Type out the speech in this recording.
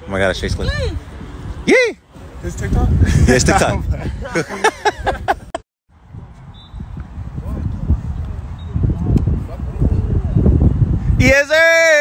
Oh my god, it's face clip. Yay! It's TikTok? Yeah, it's TikTok. Yes, sir!